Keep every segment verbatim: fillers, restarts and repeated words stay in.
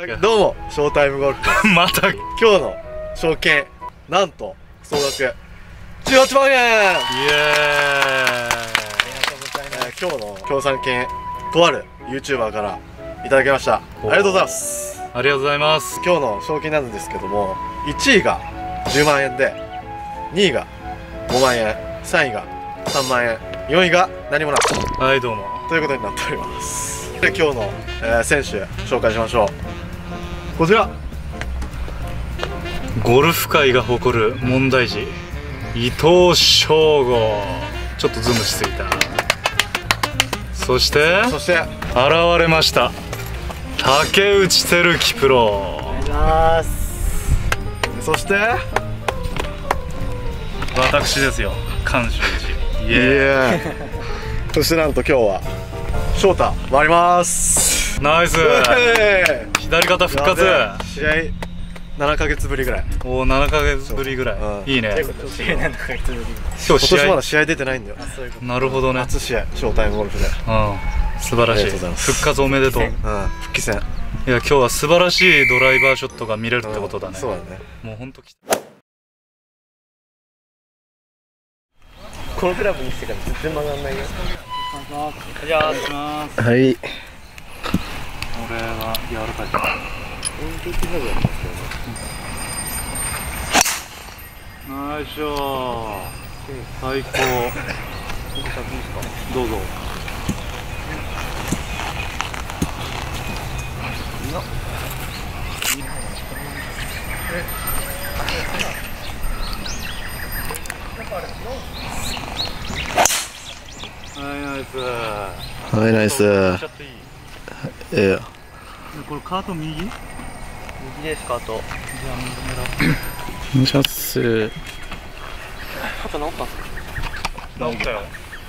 どうも、ショータイムゴルフです。 また今日の賞金、なんと総額じゅうはちまんえん。イエーイ。ありがとうございます。今日の協賛金、とある ユーチューバーからいただきました。ありがとうございます。 ありがとうございます。 今日の賞金なんですけども、いちいがじゅうまんえんで、にいがごまんえん、さんいがさんまんえん、よんいが何もなし。 はい、どうも。 ということになっております。で、今日の、えー、選手紹介しましょう。こちら、 ゴルフ界が誇る問題児、伊藤翔吾。ちょっとズームしすぎた。そしてそして現れました、竹内輝樹プロ。 お願いします。そして私ですよ、監修寺。イエーイ。 そしてなんと今日は翔太回ります。 ナイス。左肩復活。 試合ななかげつぶりぐらい。 おお、ななかげつぶりぐらい、うん、いいね。 今年まだ試合出てないんだよ。 なるほどね。 初試合、ショータイムゴルフで。 うん、素晴らしい。復活おめでとう。うん、 復帰戦。 いや、今日は素晴らしいドライバーショットが見れるってことだね。 そうだね。もう本当きこのクラブにしてから全然曲がんないよ。 じゃあ、します。 はい。 俺は柔らかいから。ナイスショー。最高。どうぞ。はい、ナイス。 はい、ナイス。ええ。 これカート右？右です、カート。 じゃあ右狙って。 お願いします。 肩直ったんすか？ 直ったよ。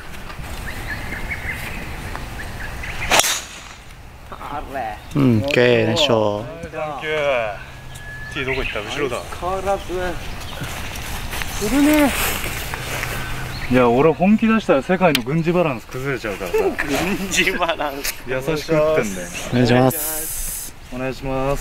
あれ。 うん、オッケー、ナイスショー。 サンキュー。T どこ行った？後ろだ。 変わらず。するね。 いや、俺本気出したら世界の軍事バランス崩れちゃうからさ。 軍事バランス。 優しく打ってんだよ。 お願いします。 お願いします。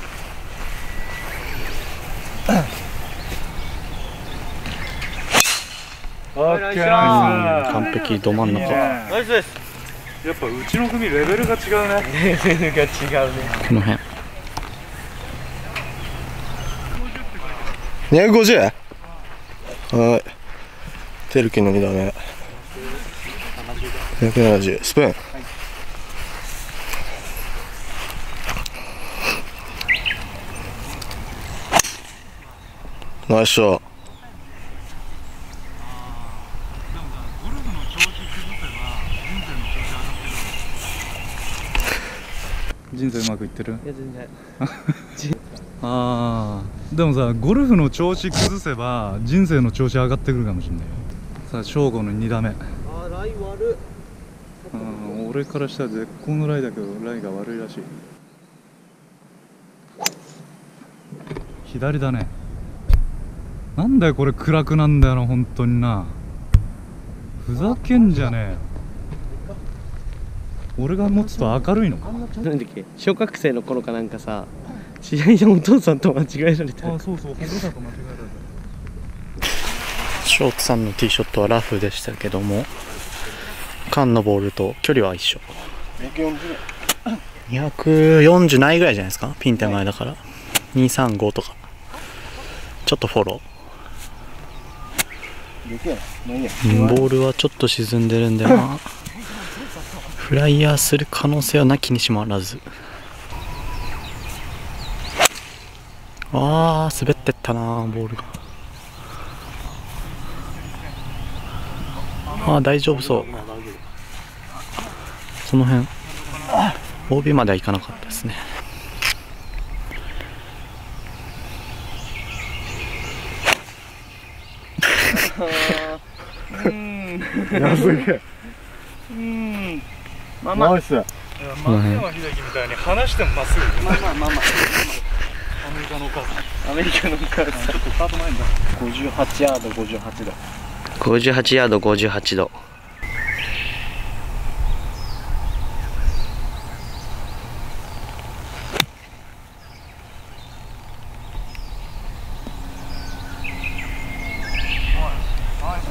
オッケー、ナイス。 完璧、ど真ん中。 ナイスです。 やっぱうちの組レベルが違うね。 レベルが違うね。 この辺。にひゃくごじゅう。はい。テルキのにだめ。ひゃくななじゅう。スプーン。はい、ナイスショー。 人生うまくいってる？ いや、全然。 ああ、でもさ、ゴルフの調子崩せば人生の調子上がってくるかもしれないよ。さあ、正吾のに打目。あー、ライ悪っ。うん、俺からしたら絶好のライだけどライが悪いらしい。左だね。なんだよこれ、暗くなんだよな、本当にな。ふざけんじゃねえよ。俺が持つと明るいのか。 なんだっけ、小学生の頃かなんかさ、試合でお父さんと間違えられた。 あ、そうそう、お父さんと間違えられた。ショートさんのティーショットはラフでしたけども、缶のボールと距離は一緒。にひゃくよんじゅうないぐらいじゃないですか、ピン手前だから。にさんごとか。ちょっとフォロー。ボールはちょっと沈んでるんだよな。フライヤーする可能性はなきにしもあらず。あー、滑ってったな、ボールが。あー、大丈夫そう。その辺 オービー まではいかなかったですね。 うん。 やすげえ。 うん。まあまあ。 ナイス。 松山英樹みたいに離してもまっすぐ。 まあまあまあまあ。 アメリカのお母さん。 アメリカのお母さん。 ちょっとカート前にだ。 ごじゅうはちヤード、ごじゅうはちど。 ごじゅうはちヤード、ごじゅうはちど。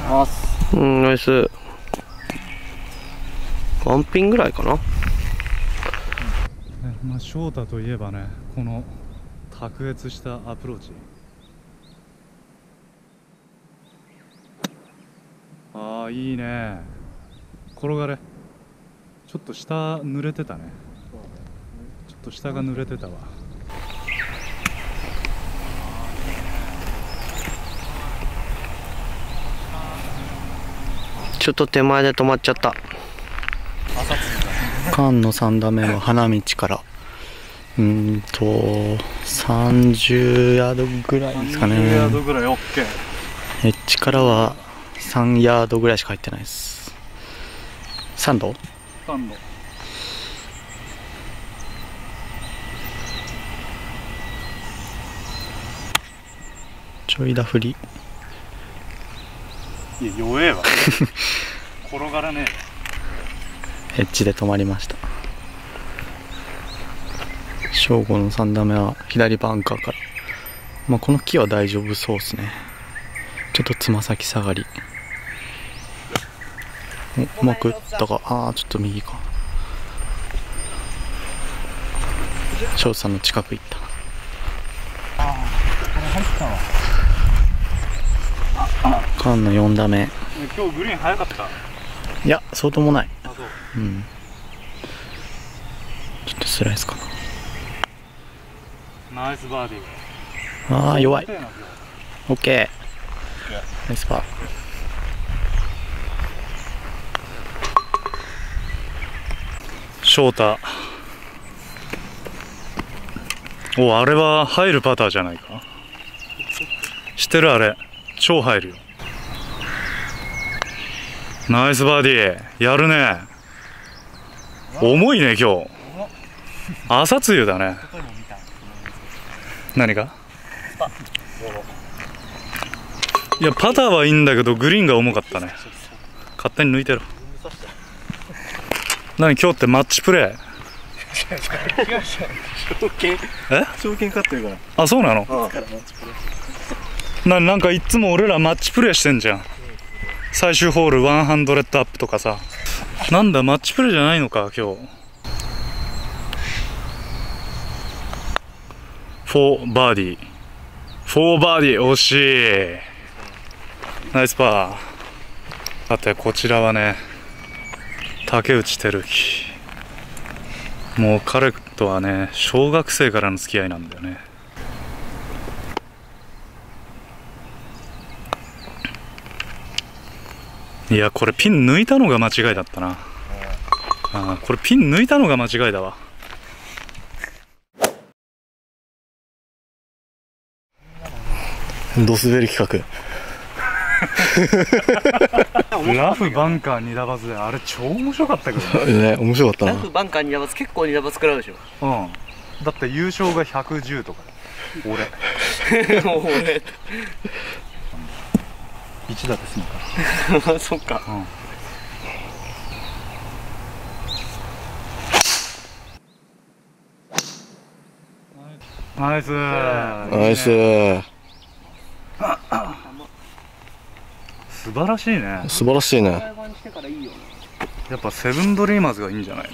ます。 うん、ナイス。ワンピンぐらいかな。 まあ翔太といえばね、この卓越したアプローチ。ああいいね。転がれ。ちょっと下濡れてたね。ちょっと下が濡れてたわ。 ちょっと手前で止まっちゃった。 缶のさん打目は花道からうーんとさんじゅうヤードぐらいですかね。 さんじゅうヤードぐらい OK。 エッジからはさんヤードぐらいしか入ってないです。さんどさんど。 ちょいだ振り。 いや弱えわ転がらねエッジで止まりました。正吾のさん打目は左バンカーから、まあ、この木は大丈夫そうですね。ちょっとつま先下がり。おうまく打ったか。ああちょっと右か。翔さんの近く行った。ああこれ入ったわ。カンのよん打目。 今日グリーン早かった。 いやそうともない。 あそう。 うん、ちょっとスライスかな。ナイスバーディー。ああ弱い。オッケーナイスパー。 翔太、おあれは入るパターじゃないか。知ってるあれ超入るよ。ナイスバーディー。やるね。重いね今日。朝露だね。何が？いやパターはいいんだけどグリーンが重かったね。勝手に抜いてろ。何今日ってマッチプレー？ 証券え？ 証券勝ってるから。 あそうなの？な, なんかいつも俺らマッチプレーしてんじゃん。最終ホールひゃくアップとかさ。なんだマッチプレーじゃないのか今日。フォーバーディー。フォーバーディー惜しい。ナイスパー。さてこちらはね竹内輝樹。もう彼とはね小学生からの付き合いなんだよね。いやこれピン抜いたのが間違いだったな。あこれピン抜いたのが間違いだわ。 ドスベリ企画ラフバンカーに打罰であれ超面白かったけどね。 ね面白かったな。 ラフバンカーに打罰結構に打罰食らうでしょ。 うんだって優勝がひゃくじゅうとか俺俺一打で済むからそっか、 うん、ナイスナイス素晴らしいね。 素晴らしいね。 やっぱセブンドリーマーズがいいんじゃない？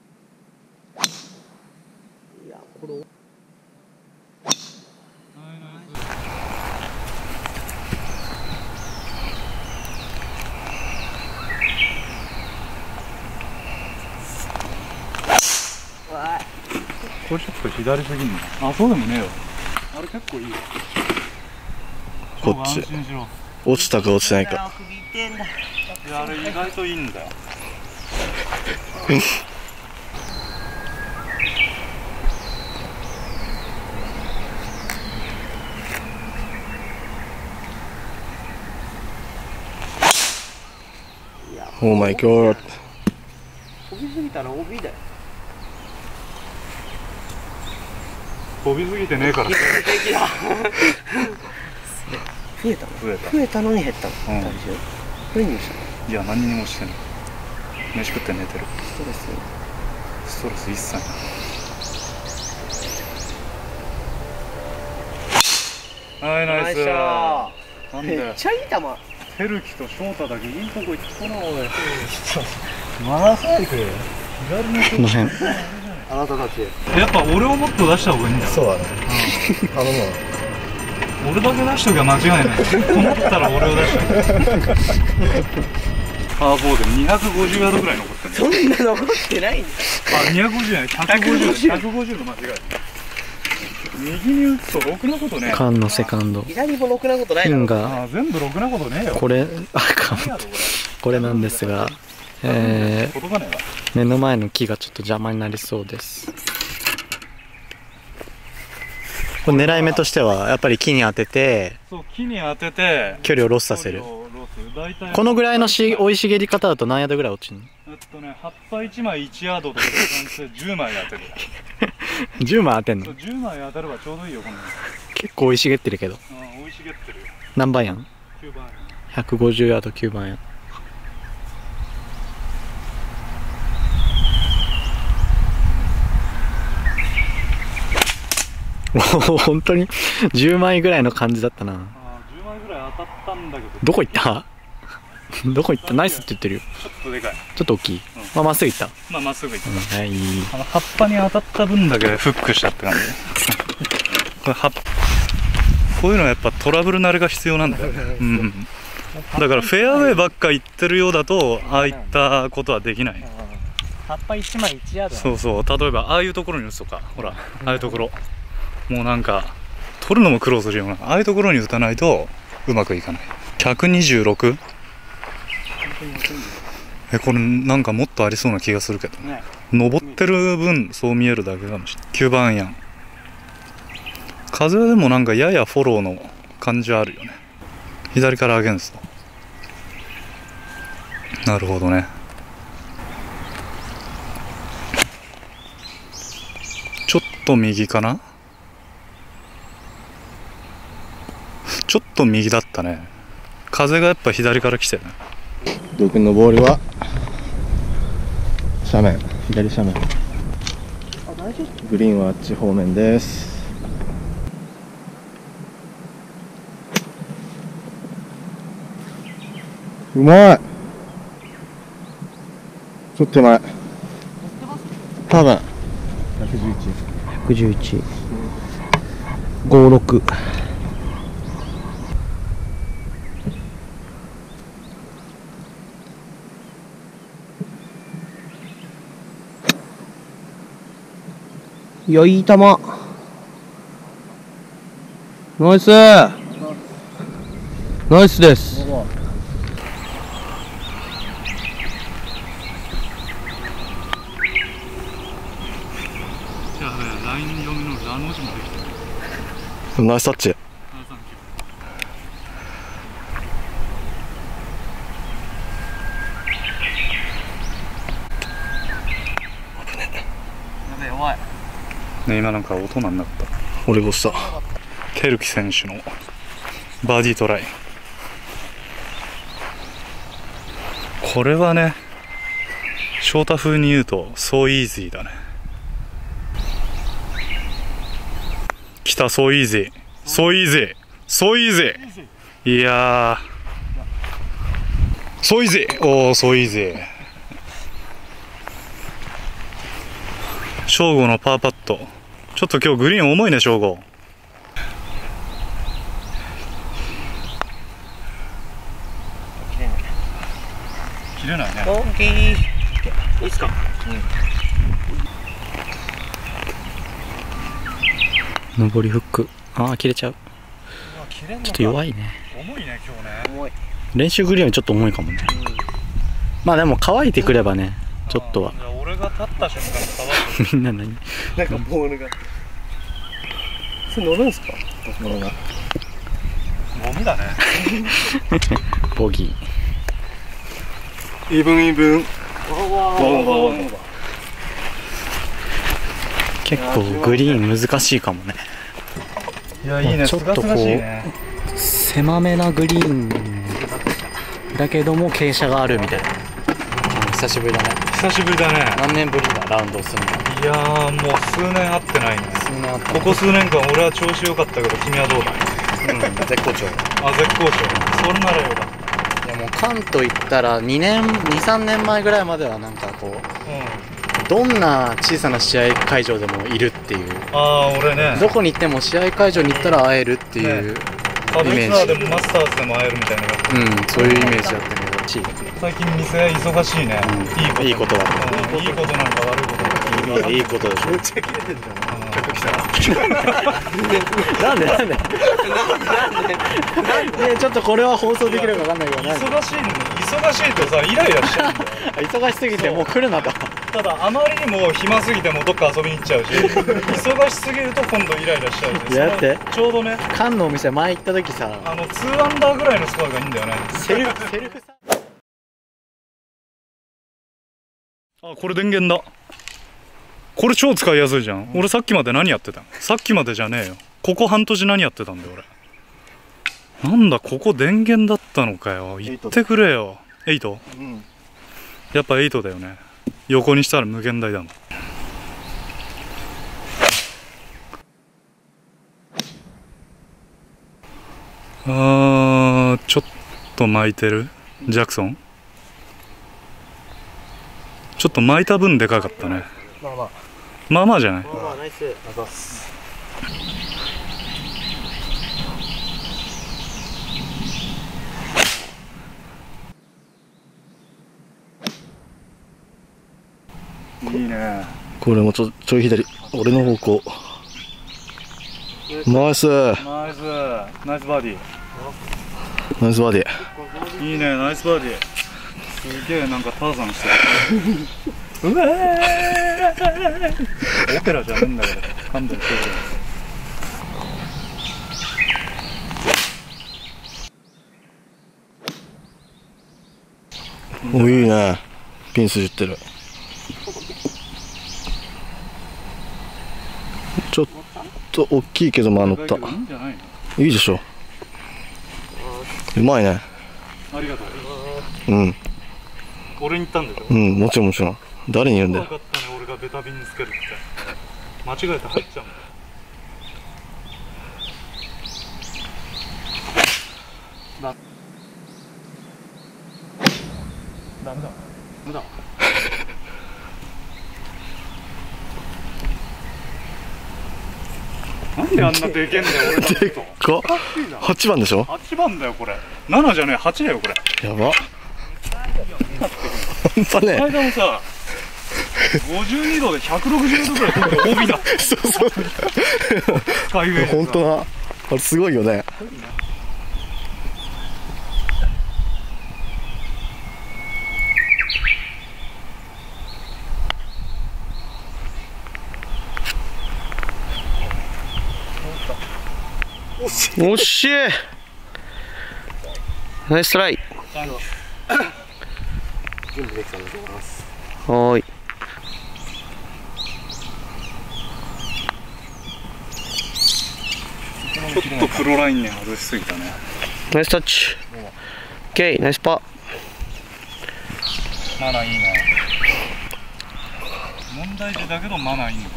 これちょっと左すぎんの。あそうでもねえよ。あれ結構いいよ。 こっち落ちたか落ちないか。 いやあれ意外といいんだよオーマイゴー。 飛びすぎたら オービー だよ。 飛びすぎてねえから。 増えたの？ 増えた。 増えたのに減ったの。 うん、 体重。増えにしたの？ いや何にもしてない。飯食って寝てる。 ストレス。 ストレス一切ない。はいナイス。 ナイスショー。 なんでめっちゃいい球。 てるきと翔太だけいいとこ行ってこな、俺。回さないで。 この辺。 あなたたち。 やっぱ俺をもっと出した方がいいんだよ。 そうだね。頼むわ。 俺だけ出しときゃ間違いない。と思ったら俺を出した。パーフォーでにひゃくごじゅうヤードぐらい残ってる。 そんな残ってないんだ。 あ、にひゃくごじゅうじゃない、ひゃくごじゅう。ひゃくごじゅうの間違い。右に打つとろくなことねえ。 カンのセカンド。 左もろくなことないの。 ピンがあ、全部ろくなことねえよ。 これ、あかん。これなんですが、えー、 届かねえわ。 目の前の木がちょっと邪魔になりそうです。これ狙い目としてはやっぱり木に当てて、 そう木に当てて距離をロスさせる。 ロス大体このぐらいのし生い茂り方だと何ヤードぐらい落ちるの？ えっとね、葉っぱいちまいいちヤードとかでじゅうまい当てる。 じゅうまい当てんの？ そうじゅうまい当たればちょうどいいよ、こんなの。 結構生い茂ってるけど。 ああ、生い茂ってるよ。 何番やん？ きゅうばん。 ひゃくごじゅうヤードきゅうばんやん。本当にじゅうまいぐらいの感じだったな。 ああ、じゅうまいぐらい当たったんだけど。 どこ行った？どこ行った？ナイスって言ってるよ。 ちょっとでかい。 ちょっと大きい。 うん、 まあまっすぐ行った。 まあまっすぐ行った。 うん、はい。 あの葉っぱに当たった分だけフックしたって感じ。これ葉っこういうのはやっぱトラブル慣れが必要なんだよね。うん。だからフェアウェイばっか行ってるようだとああいったことはできない。 葉っぱいちまいいちヤード。 そうそう、例えばああいうところに打つとか、ほらああいうところもうなんか取るのも苦労するようなああいうところに打たないとうまくいかない。ひゃくにじゅうろく？え、これなんかもっとありそうな気がするけどね。登ってる分そう見えるだけかもしれない。きゅうばんアイアン。風でもなんかややフォローの感じはあるよね。左からアゲンスト。なるほどね。ちょっと右かな。ちょっと右だったね。風がやっぱ左から来てるね。 土君のボールは斜面、左斜面。グリーンはあっち方面です。うまい。ちょっと手前。多分。ひゃくじゅういち。 ひゃくじゅういち。ごじゅうろく。いや、いい球。ナイス。ナイスです。 ライン読みのラの字もできてる。 ナイスタッチ。 ね、今なんか音なんなかった。 俺もさ、 テルキ選手のバーディートライ。これはね、翔太風に言うとそうイージーだね。来た、そうイージー、そうイージー、そうイージー。いやー、そうイージー。おお、そうイージー。正吾のパーパット。ちょっと今日グリーン重いね、正吾。切れないね。 オッケー。いいっすか。 うん。上りフック。ああ、切れちゃう。ちょっと弱いね。 重いね、今日ね。 重い。 練習グリーンはちょっと重いかもね。うん、まあでも乾いてくればね、ちょっとは。 俺が立った瞬間にみんな何？ なんかボールが。それ乗るんすか？ ものが。 ゴミだね。 ボギイーブンイーブン。 ー。結構グリーン難しいかもね。 いや、いいね。 ちょっとこう狭めなグリーンだけども傾斜があるみたいな。久しぶりだね。 久しぶりだね。 何年ぶりだラウンドするの？ いやー、もう数年会ってないね。 数年あったここ数年間俺は調子良かったけど君はどうだい？ うん、絶好調。 あ、絶好調。それならよかった。 もう関東行ったらにねんにさんねんまえぐらいまではなんかこうどんな小さな試合会場でもいるっていう、 ああ俺ねどこに行っても試合会場に行ったら会えるっていうイメージ、 でもマスターズでも会えるみたいな、 うんそういうイメージだったけど、 最近店忙しいね、 いいことだ、 いいことなんか悪いことなんかいいことでしょ。めっちゃ切れてんじゃん客来たらなんでなんでなんでちょっとこれは放送できるか分かんないけど、 忙しいのに忙しいとさイライラしちゃうんだよ忙しすぎてもう来るなと。 ただあまりにも暇すぎてもどっか遊びに行っちゃうし忙しすぎると今度イライラしちゃうし、 だってちょうどね缶のお店前行った時さ、 あのにアンダーぐらいのスコアがいいんだよね。 セルフセルフさ、 あこれ電源だ、これ超使いやすいじゃん、うん、俺さっきまで何やってたの、さっきまでじゃねえよ、ここ半年何やってたんだよ俺。なんだここ電源だったのかよ、言ってくれよ。エイト、うん、やっぱエイトだよね、横にしたら無限大だもん。あーちょっと巻いてるジャクソン、ちょっと巻いた分でかかったね。まあまあまあまあじゃない。まあまあナイス。いいね。 これもちょちょい左、俺の方向。ナイスナイスナイスバーディー、 ナイスバーディー。いいねナイスバーディー。すげえなんかターザンしてるうわーオペラじゃねえんだから勘弁してくれ。おいいね、ピン筋ってる。ちょっと大きいけどまあ乗った。いいでしょ、うまいね。 ありがとう。 うん、 俺に言ったんだよ。 うん、もちろんもちろん。誰に言うんだよ。 分かったね、俺がベタビンにつけるって間違えて入っちゃうんだよ。なダメだダメだなんであんなでけんだよ俺のでっかはちばんでしょ。 はちばんだよこれ、ななじゃねえはちだよこれ。 やば半端ねえ。 この間もさごじゅうにどでひゃくろくじゅうどぐらい飛んで オービー だってそうそうスカイウェイ本当な、あれすごいよね。 惜しい。ナイストライ。 準備できたのでございます。 はーい。 ちょっとプロラインに外しすぎたね。 ナイスタッチ。オッケー、ナイスパー。 マナーいいね。問題児だけどマナーいいの。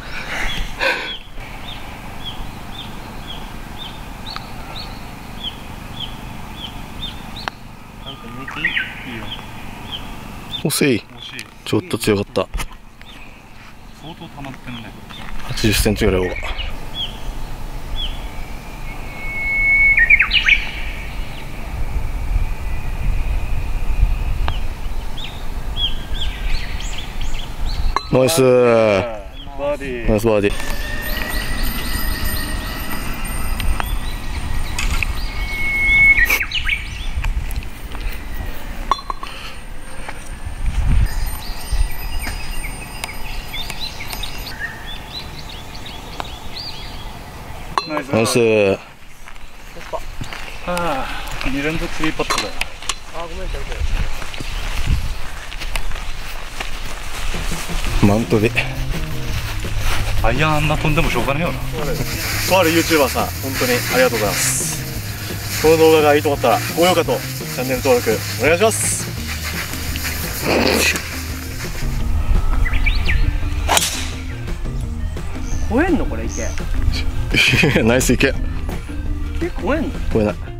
なんか抜きいいよ。 惜しい。 惜しい。 ちょっと強かった。 相当溜まってんね。 はちじゅっセンチぐらいオーバー。ナイスバーディー。 ナイスバーディー。ナイス。 はあ、に連続スリーパットだよ。 あ、ごめん、ちゃんと。 マウントでアイアンあんな飛んでもしょうがねえよな。 とある ユーチューバーさん、本当にありがとうございます。この動画がいいと思ったら高評価とチャンネル登録お願いします。 超えんのこれ池。 ナイス池。 え、超えんの？ 超えない。